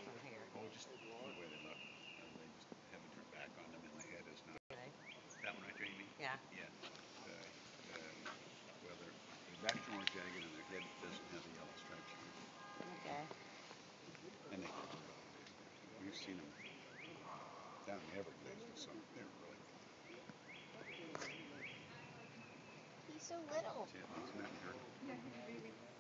from here. Oh, just the way they look. They just having their back on them and the head is not. Okay. That one right there, you mean? Yeah. Yeah. Well, their backs are more jagged and their head doesn't have the yellow stripes on it. Okay. And we've seen them down in the Everglades and so they're really cool. He's so little. See, he's not hurt.